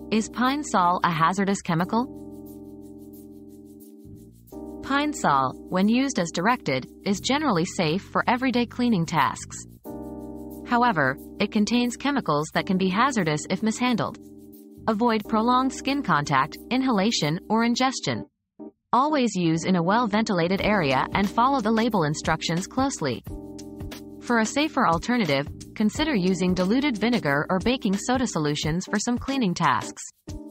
Is pine sol a hazardous chemical? Pine sol, when used as directed, is generally safe for everyday cleaning tasks. However, it contains chemicals that can be hazardous if mishandled. Avoid prolonged skin contact, inhalation, or ingestion. Always use in a well-ventilated area and follow the label instructions closely. For a safer alternative, consider using diluted vinegar or baking soda solutions for some cleaning tasks.